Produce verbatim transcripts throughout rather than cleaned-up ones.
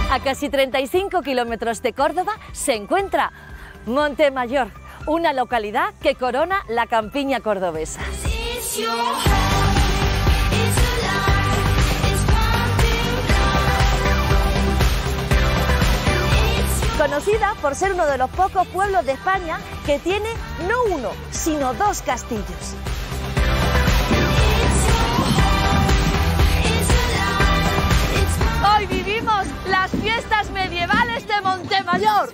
A casi treinta y cinco kilómetros de Córdoba se encuentra Montemayor, una localidad que corona la campiña cordobesa. Conocida por ser uno de los pocos pueblos de España que tiene no uno, sino dos castillos. Hoy vivimos las fiestas medievales de Montemayor.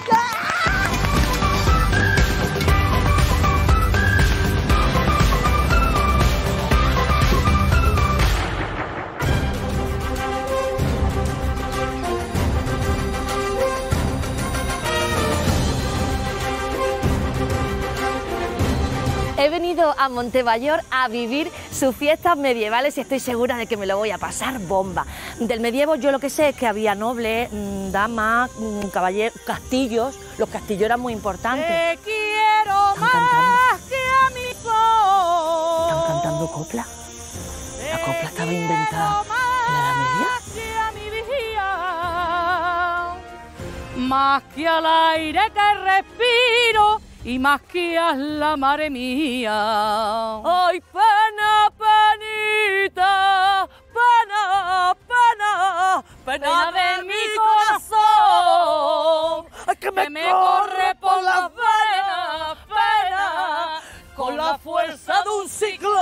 He venido a Montemayor a vivir sus fiestas medievales y estoy segura de que me lo voy a pasar bomba. Del medievo yo lo que sé es que había nobles, damas, caballeros, castillos. Los castillos eran muy importantes. Te quiero más que a mi voz. ¿Están cantando copla? ¿La copla estaba inventada en la Edad Media? Más que al aire que respiro y más que a la madre mía. ¡Ay, pena, penita! ¡Pena, pena! ¡Pena de mi corazón! ¡Ay, que me, que me corre por las venas! ¡Pena! Con la fuerza de un ciclón.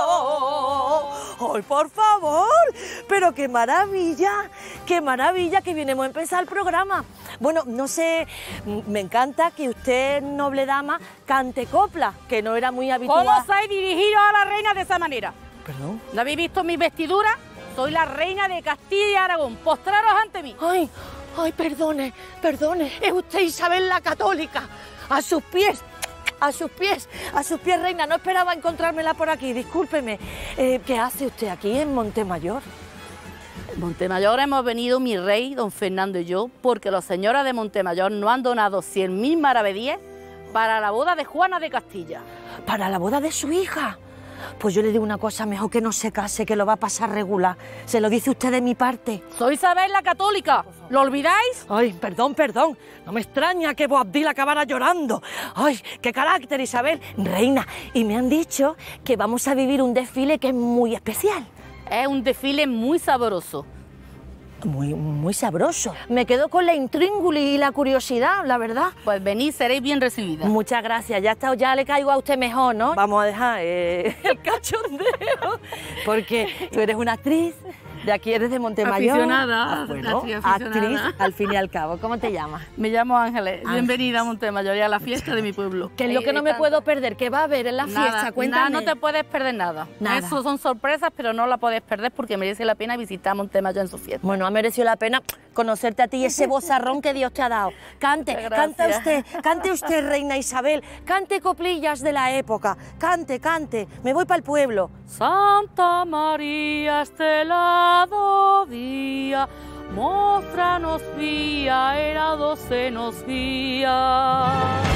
¡Ay, por favor! ¡Pero qué maravilla! ¡Qué maravilla que vienemos a empezar el programa! Bueno, no sé, me encanta que usted, noble dama, cante copla, que no era muy habitual. ¿Cómo sois dirigiros a la reina de esa manera? ¿Perdón? ¿No habéis visto mi vestidura? Soy la reina de Castilla y Aragón. Postraros ante mí. ¡Ay! ¡Ay, perdone! ¡Perdone! Es usted Isabel la Católica. A sus pies. A sus pies, a sus pies, reina. No esperaba encontrármela por aquí, discúlpeme. Eh, ¿Qué hace usted aquí en Montemayor? En Montemayor hemos venido mi rey, don Fernando y yo, porque los señores de Montemayor nos han donado cien mil maravedíes para la boda de Juana de Castilla. ¿Para la boda de su hija? Pues yo le digo una cosa, mejor que no se case, que lo va a pasar regular. Se lo dice usted de mi parte. Soy Isabel la Católica, ¿lo olvidáis? Ay, perdón, perdón. No me extraña que Boabdil acabara llorando. Ay, qué carácter, Isabel. Reina, y me han dicho que vamos a vivir un desfile que es muy especial. Es un desfile muy sabroso. Muy, muy sabroso. Me quedo con la intríngulis y la curiosidad, la verdad. Pues venid, seréis bien recibidas. Muchas gracias, ya está, ya le caigo a usted mejor, ¿no? Vamos a dejar eh, el cachondeo, porque tú eres una actriz, de aquí eres de Montemayor. Aficionada, Ah, bueno, aficionada. actriz al fin y al cabo. ¿Cómo te llamas? Me llamo Ángeles. Ángeles. Bienvenida a Montemayor y a la fiesta de mi pueblo. ¿Qué es lo que no me puedo perder? ¿Qué va a haber en la Nada, fiesta? Cuéntame. Nada, no te puedes perder nada. Nada. Eso son sorpresas, pero no la puedes perder porque merece la pena visitar Montemayor en su fiesta. Bueno, ha merecido la pena conocerte a ti y ese vozarrón que Dios te ha dado. Cante, Muchas canta gracias. usted, cante usted, reina Isabel, cante coplillas de la época, cante, cante, me voy para el pueblo. Santa María, estelado día, mostranos vía, era docenos días.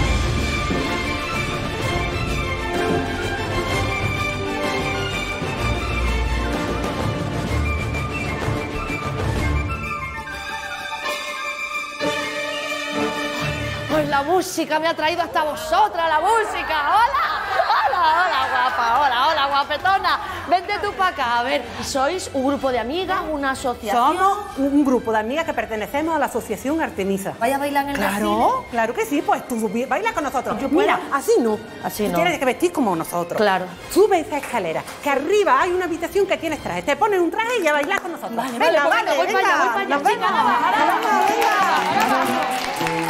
Pues la música me ha traído hasta vosotras, la música. ¡Hola! ¡Hola, hola, guapa! ¡Hola, hola, guapetona! Vente tú para acá. A ver, ¿sois un grupo de amigas, una asociación? Somos un grupo de amigas que pertenecemos a la Asociación Artemisa. ¿Vaya a bailar en el desfile? Claro, claro que sí, pues tú baila con nosotros. Yo puedo. Mira, así no. Así Tú no. Tienes que vestir como nosotros. Claro. Sube esa escalera, que arriba hay una habitación que tienes traje. Te pones un traje y a bailar con nosotros. Vale, venga, vale, pues venga, voy para allá, voy para allá, nos vemos. chicas. Ahora vamos, venga.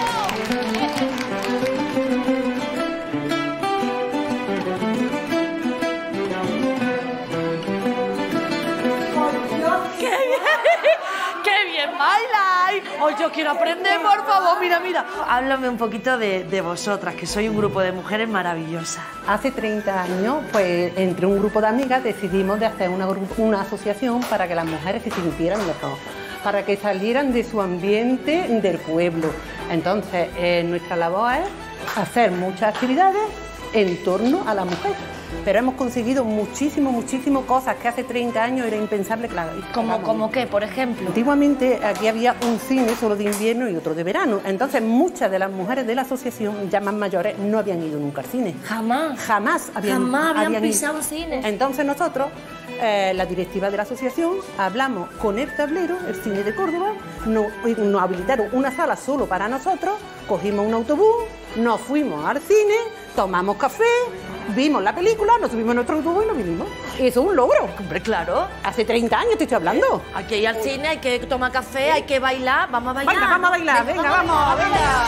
¡Qué bien! ¡Qué bien bailáis! Hoy yo quiero aprender, por favor. Mira, mira. Háblame un poquito de, de vosotras, que soy un grupo de mujeres maravillosas. Hace treinta años, pues entre un grupo de amigas decidimos de hacer una, gru- una asociación para que las mujeres se sintieran mejor, para que salieran de su ambiente del pueblo. Entonces, eh, nuestra labor es hacer muchas actividades en torno a la mujer. pero hemos conseguido muchísimo, muchísimo cosas que hace treinta años era impensable que la ¿Cómo, ¿Cómo qué, por ejemplo? Antiguamente aquí había un cine solo de invierno y otro de verano, entonces muchas de las mujeres de la asociación ya más mayores no habían ido nunca al cine. Jamás. Jamás habían, Jamás habían, habían pisado ido. cine. Entonces nosotros, eh, la directiva de la asociación, hablamos con el tablero, el cine de Córdoba, nos, nos habilitaron una sala solo para nosotros, cogimos un autobús, nos fuimos al cine, tomamos café, vimos la película, nos subimos en nuestro autobús y nos vinimos. Y eso es un logro. Hombre, claro. Hace treinta años te estoy hablando. Hay que ir al cine, hay que tomar café, hay que bailar. Vamos a bailar. Venga, vamos a bailar, venga, venga vamos, vamos, venga.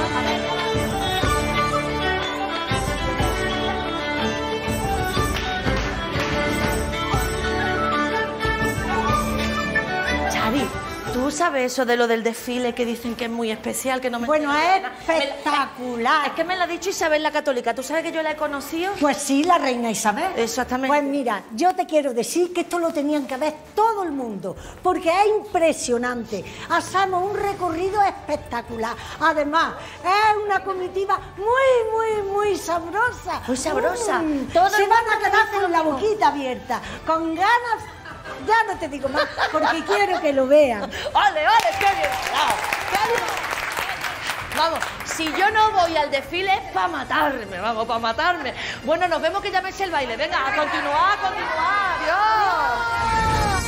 Chari, ¿tú sabes eso de lo del desfile que dicen que es muy especial, que no me... Bueno, es espectacular. Es que me lo ha dicho Isabel la Católica. ¿Tú sabes que yo la he conocido? Pues sí, la reina Isabel. Exactamente. Pues mira, yo te quiero decir que esto lo tenían que ver todo el mundo, porque es impresionante. Hacemos un recorrido espectacular. Además, es una comitiva muy, muy, muy sabrosa. Muy sabrosa. Mm, Todo Se el van mundo a quedar dice con la lo mismo. boquita abierta, con ganas. Ya no te digo más, porque quiero que lo vean. ¡Ole, ole! ¡Qué bien! ¡Bravo! ¡Qué bien! Vamos, si yo no voy al desfile es para matarme, vamos, para matarme. Bueno, nos vemos que ya me eché el baile. Venga, a continuar, a continuar. ¡Adiós!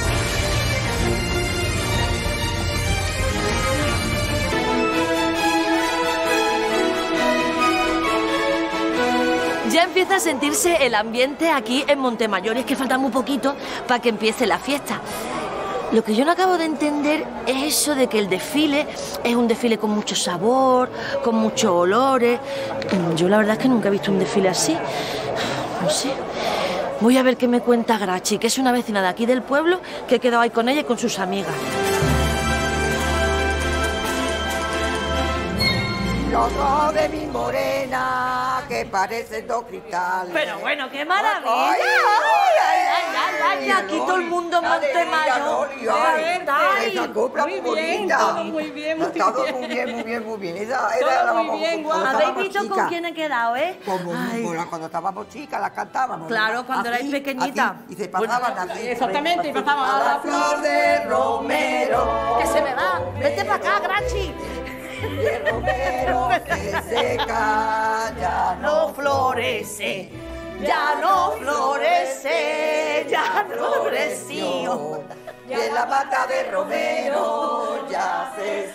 Ya empieza a sentirse el ambiente aquí en Montemayor y es que falta muy poquito para que empiece la fiesta. Lo que yo no acabo de entender es eso de que el desfile es un desfile con mucho sabor, con muchos olores. Yo la verdad es que nunca he visto un desfile así. No sé. Voy a ver qué me cuenta Grachi, que es una vecina de aquí del pueblo que he quedado ahí con ella y con sus amigas. Los ojos de mi morena, que parecen dos cristales. Pero bueno, qué maravilla. Ay, Ay, ay, ay, ay, ay, aquí todo el mundo en Montemayor. Esa copla muy bonita. Todo muy bien, muy Todo bien. muy bien, muy bien, muy bien. Esa Todo era la muy vamos- bien, cuando guau. ¿Habéis estábamos visto con chicas. quién he quedado, eh? Como Ay. bueno, cuando estábamos chicas las cantábamos. Claro, cuando erais pequeñitas. así, y se pasaban así. Exactamente, y pasaban A la flor de romero. Que se me va. Vete para acá, Grachi. El romero se seca, ya no No florece, ya no florece, ya no floreció. Y en la mata de romero ya se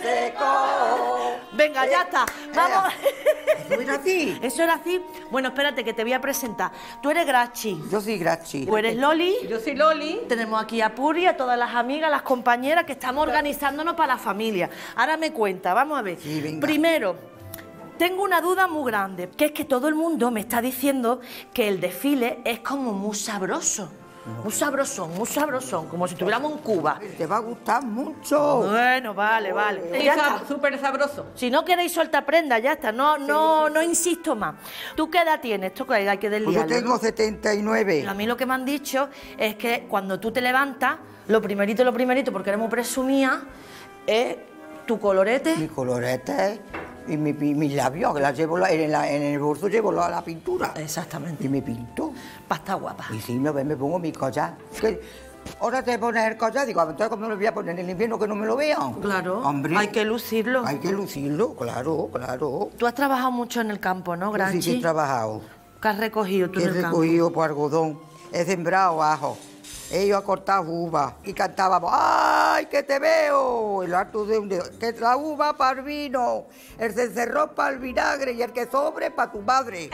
secó. Venga, ya está. Vamos. ¿Eso era así? ¿Eso era así? Bueno, espérate, que te voy a presentar. Tú eres Grachi. Yo soy Grachi. Tú eres Loli. Yo soy Loli. Tenemos aquí a Puri, a todas las amigas, las compañeras que estamos organizándonos para la familia. Ahora me cuenta, vamos a ver. Sí, venga. Primero, tengo una duda muy grande, que es que todo el mundo me está diciendo que el desfile es como muy sabroso. Muy sabrosón, muy sabrosón, como si estuviéramos en Cuba. Te va a gustar mucho. Bueno, vale, vale. Sí, Ya sab- está. súper sabroso. Si no queréis soltar prenda, ya está. No, no, no insisto más. ¿Tú qué edad tienes? Esto que hay que Pues yo desliarlo. tengo setenta y nueve. A mí lo que me han dicho es que cuando tú te levantas, lo primerito, lo primerito, porque eres muy presumida, es tu colorete. Mi colorete y mi, mi- mis labios, que las llevo la- en, la- en el bolso llevo la, la pintura. Exactamente. Y me pinto. Pasta guapa. Y si me ven, me pongo mi collar. Que ahora te pones el collar, digo, entonces ¿cómo me lo voy a poner en el invierno que no me lo vean? Claro, Hombre, hay que lucirlo. hay que lucirlo, claro, claro. Tú has trabajado mucho en el campo, ¿no, Yo Granchi? sí que he trabajado. ¿Qué has recogido tú He en el campo? recogido por algodón, he sembrado ajo, he ido a cortar uvas y cantábamos, ¡ay, que te veo! El harto de un dedo, que la uva para el vino, el cencerrón para el vinagre y el que sobre para tu madre.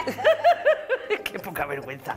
Qué poca vergüenza.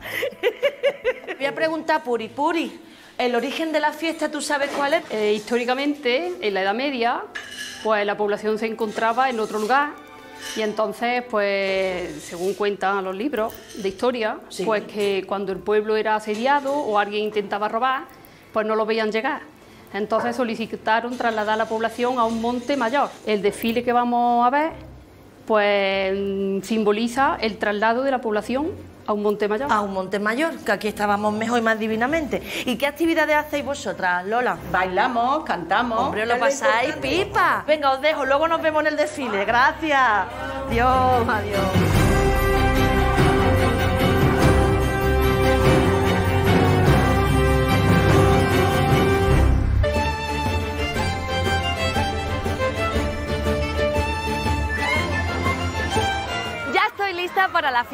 Voy a preguntar a Puri. Puri, ¿el origen de la fiesta tú sabes cuál es? Eh, históricamente, en la Edad Media, pues la población se encontraba en otro lugar y entonces, pues, según cuentan los libros de historia, Sí. pues que cuando el pueblo era asediado o alguien intentaba robar, pues no lo veían llegar. Entonces solicitaron trasladar a la población a un monte mayor. El desfile que vamos a ver, pues, mm, simboliza el traslado de la población a un monte mayor. A un monte mayor, que aquí estábamos mejor y más divinamente. ¿Y qué actividades hacéis vosotras, Lola? Bailamos, cantamos. Hombre, lo pasáis pipa. Venga, os dejo, luego nos vemos en el desfile. Gracias. Adiós, adiós.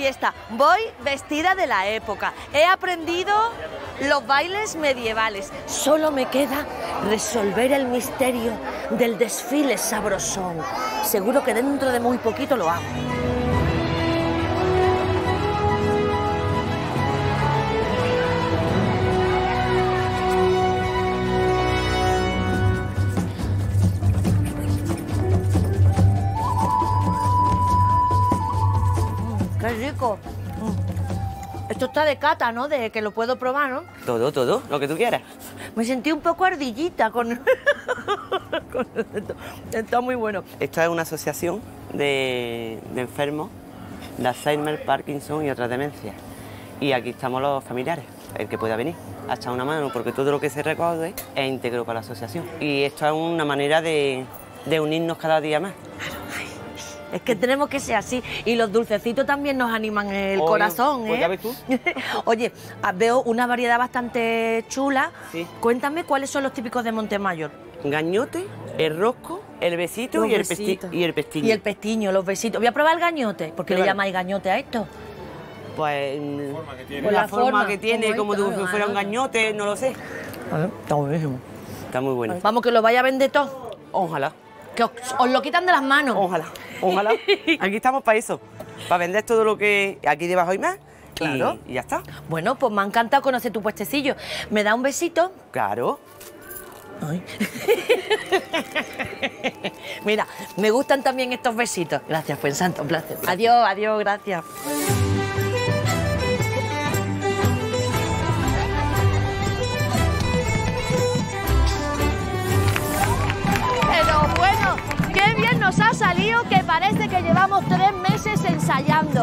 está, voy vestida de la época. He aprendido los bailes medievales. Solo me queda resolver el misterio del desfile sabrosón. Seguro que dentro de muy poquito lo hago. ¡Qué rico! Esto está de cata, ¿no? De que lo puedo probar, ¿no? Todo, todo, lo que tú quieras. Me sentí un poco ardillita con... con esto. Está muy bueno. Esto es una asociación de, de enfermos de Alzheimer, Parkinson y otras demencias. Y aquí estamos los familiares, el que pueda venir a echar una mano, porque todo lo que se recoge es íntegro para la asociación. Y esto es una manera de, de unirnos cada día más. Es que tenemos que ser así. Y los dulcecitos también nos animan el Oye, corazón, ¿eh? pues ya ves tú. Oye, veo una variedad bastante chula. Sí. Cuéntame cuáles son los típicos de Montemayor. Gañote, el rosco, el besito Los y el, besitos. pesti y el pestiño. Y el pestiño, los besitos. Voy a probar el gañote. ¿Por qué le Pruébalo. llamáis gañote a esto? Pues Por la, la forma, forma, que tiene, como como esto, si ¿no? fuera un gañote, no lo sé. Está buenísimo. Está muy bueno. Vamos, que lo vaya a vender todo. Ojalá, Que os, os lo quitan de las manos. ojalá, ojalá. Aquí estamos para eso, para vender todo lo que aquí debajo hay más. y- Claro. Y ya está. Bueno, pues me ha encantado conocer tu puestecillo. ¿Me da un besito? Claro. Ay. Mira, me gustan también estos besitos. Gracias, pues santo, un placer. Adiós, adiós, gracias. Pero bueno, qué bien nos ha salido, que parece que llevamos tres meses ensayando.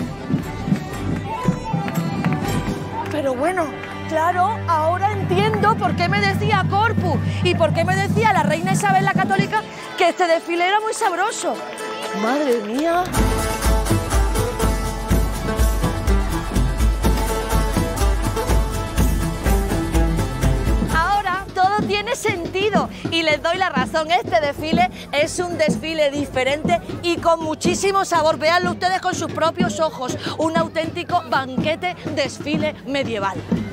Pero bueno, claro, ahora entiendo por qué me decía Corpus y por qué me decía la reina Isabel la Católica que este desfile era muy sabroso. Madre mía. Ahora todo tiene sentido y les doy la razón. Este desfile es un desfile diferente y con muchísimo sabor. Véanlo ustedes con sus propios ojos. Un auténtico banquete desfile medieval.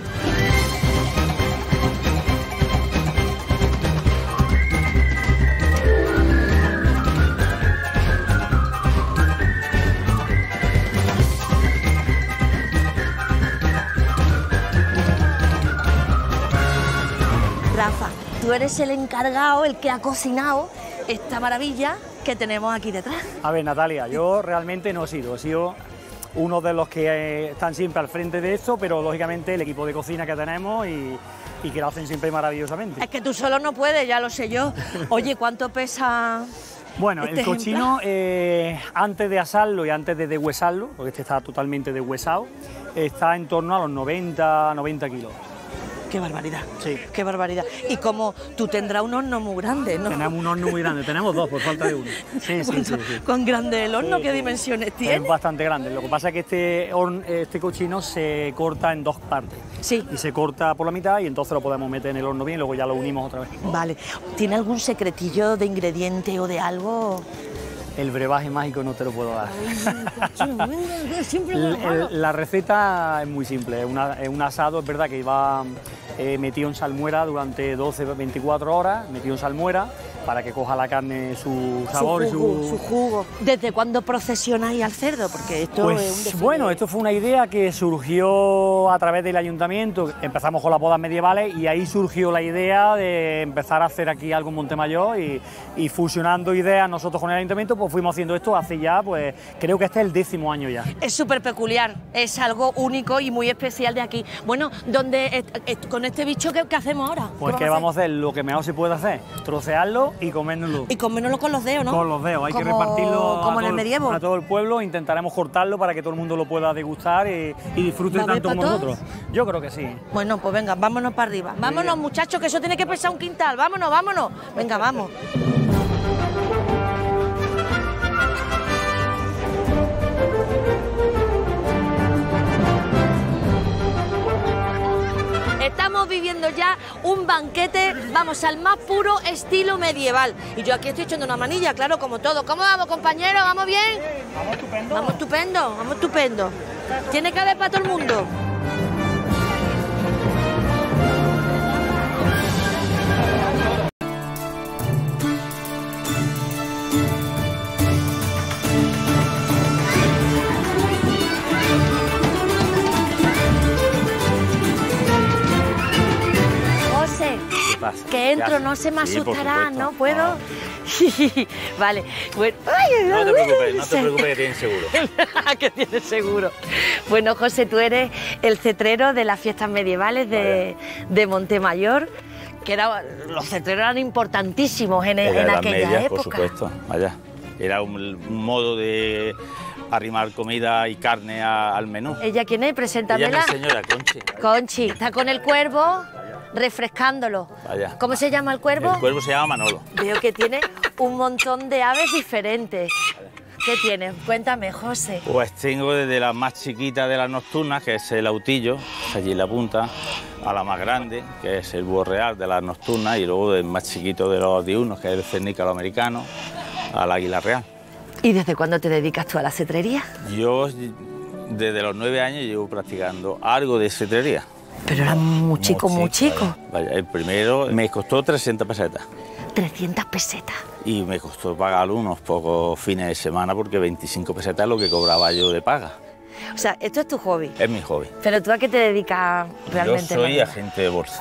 Rafa, tú eres el encargado, el que ha cocinado esta maravilla que tenemos aquí detrás. A ver, Natalia, yo realmente no he sido, he sido uno de los que eh, están siempre al frente de esto, pero lógicamente el equipo de cocina que tenemos y, y que lo hacen siempre maravillosamente. Es que tú solo no puedes, ya lo sé yo. Oye, ¿cuánto pesa? Bueno, este el cochino, eh, antes de asarlo y antes de deshuesarlo, porque este está totalmente deshuesado, está en torno a los noventa, noventa kilos. Qué barbaridad. Sí. Qué barbaridad. Y como tú tendrás un horno muy grande, ¿no? Tenemos un horno muy grande, tenemos dos por falta de uno. Sí, sí, sí, sí. Con grande el horno, Sí, ¿qué sí. dimensiones Es tiene? bastante grande. Lo que pasa es que este, horn- este cochino se corta en dos partes. Sí. Y se corta por la mitad y entonces lo podemos meter en el horno bien y luego ya lo unimos otra vez. Vale. ¿Tiene algún secretillo de ingrediente o de algo? El brebaje mágico no te lo puedo dar. Siempre El- el- la receta es muy simple, es, una- es un asado, es verdad que va eh, metido en salmuera durante doce, veinticuatro horas, metido en salmuera para que coja la carne su sabor su jugo, y su... su jugo. ¿Desde cuándo procesionáis al cerdo? Porque esto es un Pues desfile. bueno, esto fue una idea que surgió a través del ayuntamiento. Empezamos con las bodas medievales y ahí surgió la idea de empezar a hacer aquí algo en Montemayor y, y fusionando ideas nosotros con el ayuntamiento, pues fuimos haciendo esto hace ya, pues creo que este es el décimo año ya. Es súper peculiar, es algo único y muy especial de aquí. Bueno, ¿dónde est- est- con este bicho qué, qué hacemos ahora? Pues ¿Qué que vamos a hacer lo que mejor se puede hacer, trocearlo y comérnoslo. Y comérnoslo con los dedos, ¿no? Con los dedos, hay que Como- repartirlo a como en todo el medievo. a todo el pueblo, intentaremos cortarlo para que todo el mundo lo pueda degustar y, y disfrute ¿Va a haber tanto como pa' nosotros. Yo creo que sí. Bueno, pues venga, vámonos para arriba. Vámonos, muchachos, que eso tiene que pesar un quintal. Vámonos, vámonos. Venga, vamos. Estamos viviendo ya un banquete, vamos, al más puro estilo medieval. Y yo aquí estoy echando una manilla, claro, como todo. ¿Cómo vamos, compañeros? ¿Vamos bien? Vamos estupendo. Vamos estupendo, vamos estupendo. Tiene que haber para todo el mundo. Que entro, no se me Sí, asustará, ¿no? ¿Puedo? No. Vale, bueno. Ay, No te preocupes, no te sí. preocupes que tienes seguro. Que tienes seguro. Bueno, José, tú eres el cetrero de las fiestas medievales de, de Montemayor, que era, los cetreros eran importantísimos en, en Edad aquella Media, época. por supuesto, vaya. Era un, un modo de arrimar comida y carne a- al menú. ¿Ella quién es? Ella es Preséntamela. mi señora, Conchi. Conchi, está con el cuervo refrescándolo. Vaya. ¿Cómo se llama el cuervo? El cuervo se llama Manolo. Veo que tiene un montón de aves diferentes. ¿Qué tienes? Cuéntame, José. Pues tengo desde la más chiquita de las nocturnas, que es el autillo, allí en la punta, a la más grande, que es el búho real de las nocturnas, y luego del más chiquito de los diurnos, que es el cernícalo americano, al águila real. ¿Y desde cuándo te dedicas tú a la cetrería? Yo desde los nueve años llevo practicando algo de cetrería. Pero era muy chico, muy chico. Vaya, vaya, el primero me costó trescientas pesetas. trescientas pesetas. Y me costó pagar unos pocos fines de semana porque veinticinco pesetas es lo que cobraba yo de paga. O sea, esto es tu hobby. Es mi hobby. Pero tú, ¿a qué te dedicas realmente? Yo soy Manuel? agente de bolsa.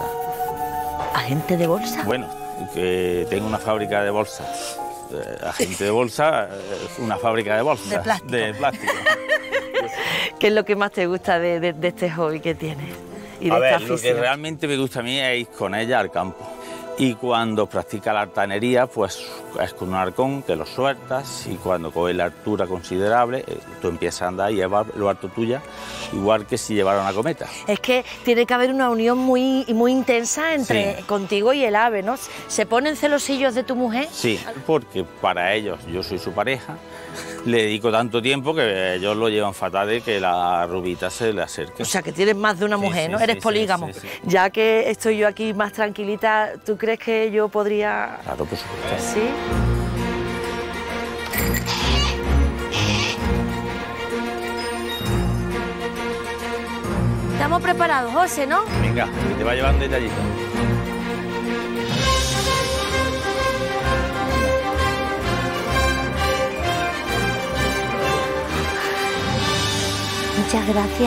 ¿Agente de bolsa? Bueno, que tengo una fábrica de bolsas. Eh, agente de bolsa, eh, una fábrica de bolsas. De plástico. De plástico. ¿Qué es lo que más te gusta de, de- de este hobby que tienes? Y de A ver, esta lo que afición? realmente me gusta a mí es ir con ella al campo. Y cuando practica la artanería, pues es con un arcón que lo sueltas y cuando coges la altura considerable, eh, tú empiezas a andar y llevas lo alto tuya, igual que si llevara una cometa. Es que tiene que haber una unión muy, muy intensa entre Sí. contigo y el ave, ¿no? ¿Se ponen celosillos de tu mujer? Sí, porque para ellos yo soy su pareja, le dedico tanto tiempo que ellos lo llevan fatal de que la rubita se le acerque. O sea, que tienes más de una Sí, mujer, sí, ¿no? sí, Eres sí, polígamo. sí, sí. Ya que estoy yo aquí más tranquilita, ¿tú crees que yo podría...? Claro, por supuesto. ¿Sí? Estamos preparados, José, ¿no? Venga, que te va llevando detallito. Muchas gracias.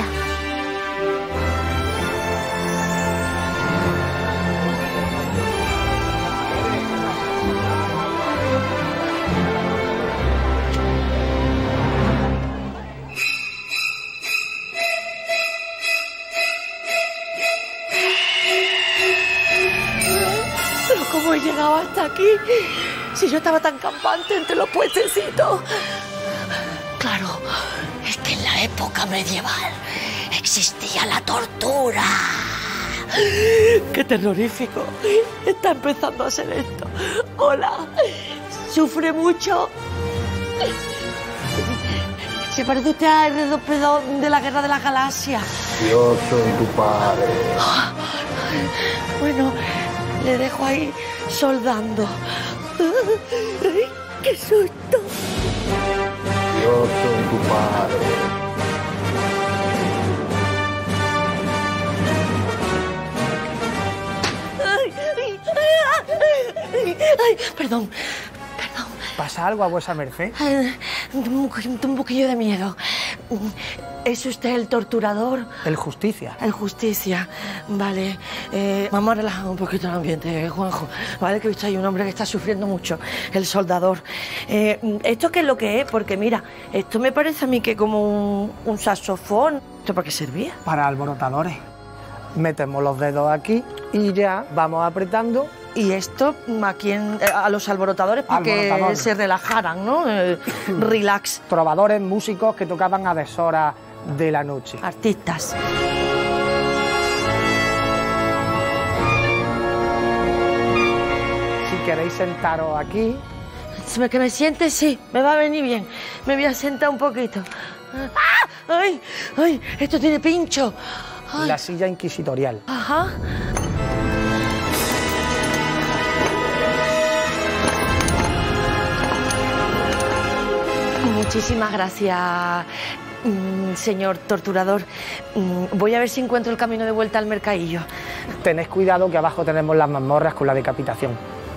Pero ¿cómo he llegado hasta aquí? Si yo estaba tan campante entre los puestecitos. Claro, es que en la época medieval existía la tortura. ¡Qué terrorífico! Está empezando a ser esto. Hola, ¿sufre mucho? Se parece usted a R dos P dos de la Guerra de las Galaxias. Yo soy tu padre. Bueno, le dejo ahí soldando. ¡Ay, ¡Qué susto! Yo soy tu padre. Ay, ay, ay, ay, ay, perdón, perdón. ¿Pasa algo a vuesa merced? Ay, Un, un poquillo de miedo. ¿Es usted el torturador? El justicia. El justicia. Vale. Eh, vamos a relajar un poquito el ambiente, Juanjo. Vale, que he visto ahí un hombre que está sufriendo mucho. El soldador. Eh, ¿Esto qué es lo que es? Porque mira, esto me parece a mí que como un, un saxofón. ¿Esto para qué servía? Para alborotadores. Metemos los dedos aquí y ya vamos apretando. Y esto a quién, a los alborotadores para que Alborotadores. se relajaran, ¿no? Eh, relax. Trovadores, músicos que tocaban a deshoras de la noche. Artistas. Si queréis sentaros aquí, Si me, que me siente, sí, me va a venir bien. Me voy a sentar un poquito. ¡Ah! ¡Ay! ¡Ay! Esto tiene pincho. Ay. la silla inquisitorial. Ajá. Muchísimas gracias, mm, señor torturador. Mm, voy a ver si encuentro el camino de vuelta al mercadillo. Tened cuidado que abajo tenemos las mazmorras con la decapitación.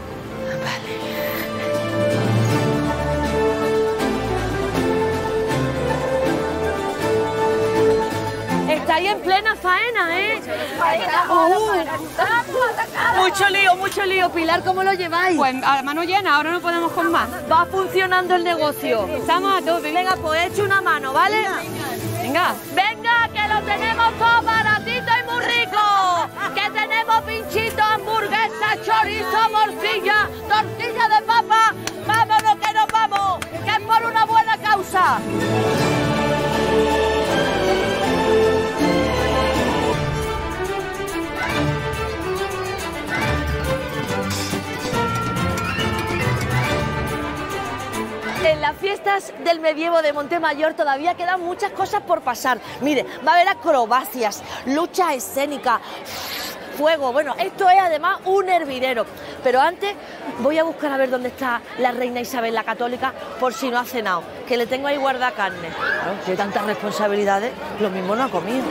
Estáis en plena faena, ¿eh? Uh, mucho lío, mucho lío. Pilar, ¿cómo lo lleváis? Pues a la mano llena, ahora no podemos con más. Va funcionando el negocio. Estamos a tope. Venga, pues eche una mano, ¿vale? Venga. Venga, que lo tenemos todo baratito y muy rico. Que tenemos pinchito, hamburguesa, chorizo, morcilla, tortilla de papa. Vámonos que nos vamos, que es por una buena causa. En las fiestas del medievo de Montemayor todavía quedan muchas cosas por pasar. Mire, va a haber acrobacias, luchas escénicas, fuego. Bueno, esto es además un hervidero. Pero antes voy a buscar a ver dónde está la reina Isabel la Católica, por si no ha cenado, que le tengo ahí guardada carne. Claro, tiene tantas responsabilidades, lo mismo no ha comido.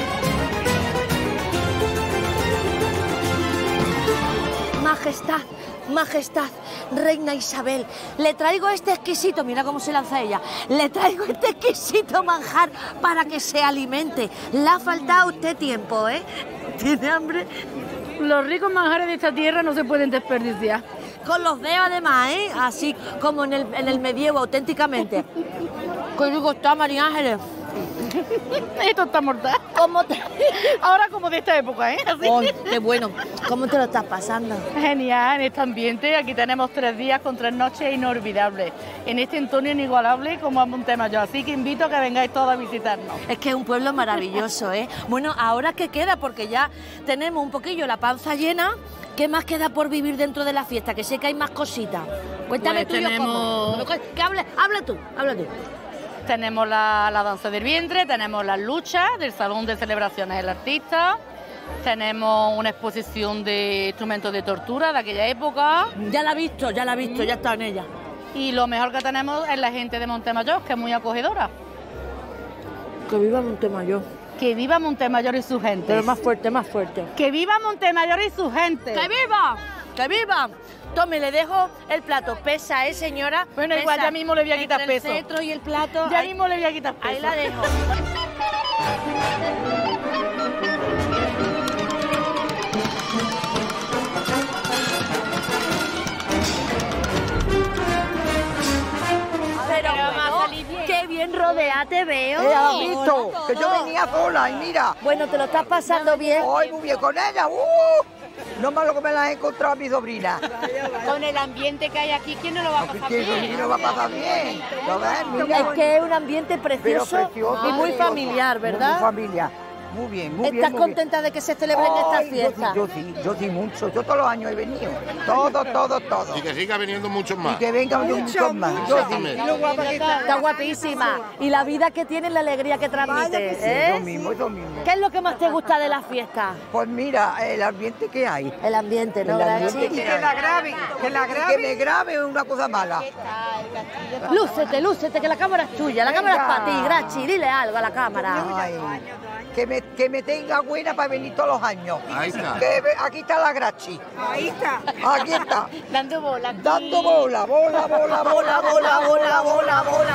Majestad, majestad, reina Isabel, le traigo este exquisito, mira cómo se lanza ella, le traigo este exquisito manjar para que se alimente. Le ha faltado a usted tiempo, ¿eh? ¿Tiene hambre? Los ricos manjares de esta tierra no se pueden desperdiciar. Con los dedos además, ¿eh? Así como en el, en el medievo, auténticamente. ¿Qué rico está, María Ángeles? Esto está mortal. ¿Cómo te... Ahora como de esta época, ¿eh? Así. Oh, qué bueno. ¿Cómo te lo estás pasando? Genial, en este ambiente. Aquí tenemos tres días con tres noches inolvidables. En este entorno inigualable como a Montemayor. Así que invito a que vengáis todos a visitarnos. Es que es un pueblo maravilloso, ¿eh? Bueno, ¿ahora qué queda? Porque ya tenemos un poquillo la panza llena. ¿Qué más queda por vivir dentro de la fiesta? Que sé que hay más cositas. Cuéntame Pues tú y yo tenemos... cómo. Que hable, habla tú, habla tú. Tenemos la, la danza del vientre, tenemos las luchas del Salón de Celebraciones del Artista, tenemos una exposición de instrumentos de tortura de aquella época. Ya la he visto, ya la he visto, ya está en ella. Y lo mejor que tenemos es la gente de Montemayor, que es muy acogedora. Que viva Montemayor. Que viva Montemayor y su gente. Pero más fuerte, más fuerte. Que viva Montemayor y su gente. ¡Que viva! ¡Que viva! Tome, le dejo el plato. Pesa, ¿eh, señora? Bueno, Pesa. igual ya mismo le voy a quitar Entre peso. El cetro y el plato. Ya ahí, mismo le voy a quitar peso. Ahí la dejo. Pero bueno, qué bien rodeada te veo. ¿Eh, has visto? Que yo venía sola y mira. Bueno, te lo estás pasando bien. Hoy muy bien con ella. ¡Uh! No malo que me la he encontrado a mi sobrina. Con el ambiente que hay aquí, ¿quién no lo va a pasar ¿Quién bien? no lo va a pasar bien? ¿Lo ves? Mira. Es que es un ambiente precioso, Pero precioso, y muy precioso. familiar, ¿verdad? Muy familiar. Muy bien, muy bien. ¿Estás muy contenta bien. de que se celebren Ay, estas yo fiestas? sí, Yo sí, yo sí, mucho. Yo todos los años he venido. Todos, todos, todos. Y que siga viniendo muchos más. Y que vengan muchos más. Yo sí. Está guapísima. Y la vida que tiene, la alegría que transmite. Sí, ¿eh? eso mismo, eso mismo. ¿Qué es lo que más te gusta de la fiesta? Pues mira, el ambiente que hay. El ambiente, ¿no? El ambiente Grachi? que hay. graben, que la Y que me grabe es una cosa mala. Lúcete, lúcete, que la cámara es tuya. La cámara es para ti, Grachi. Dile algo a la cámara. Ay, que me, que me tenga buena para venir todos los años. Ahí está. Que ve- aquí está la Grachi. Ahí está. Aquí está. Dando bola. Dando bola, bola, bola, bola, bola, bola, bola, bola.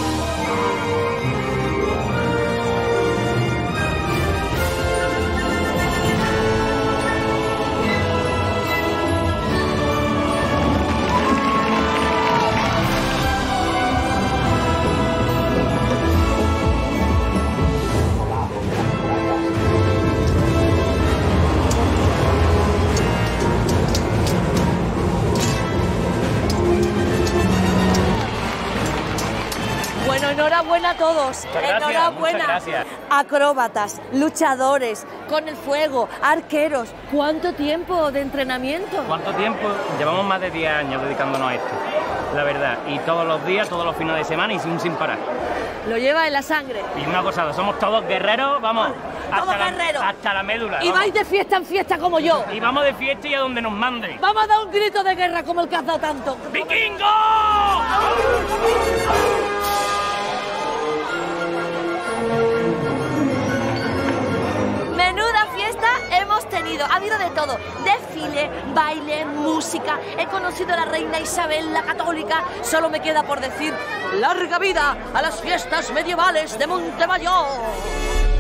Bueno, enhorabuena a todos. gracias, enhorabuena. muchas gracias. Acróbatas, luchadores, con el fuego, arqueros. ¿Cuánto tiempo de entrenamiento? ¿Cuánto tiempo? Llevamos más de diez años dedicándonos a esto, la verdad. Y todos los días, todos los fines de semana y sin, sin parar. Lo lleva en la sangre. Y una cosa, somos todos guerreros, vamos, Todos hasta, guerreros. La, hasta la médula. Y vamos. vais de fiesta en fiesta como yo. Y vamos de fiesta y a donde nos mande. Vamos a dar un grito de guerra como el que has dado tanto. ¡Vikingo! venido, ha habido de todo. Desfile, baile, música. He conocido a la reina Isabel, la católica. Solo me queda por decir, larga vida a las fiestas medievales de Montemayor.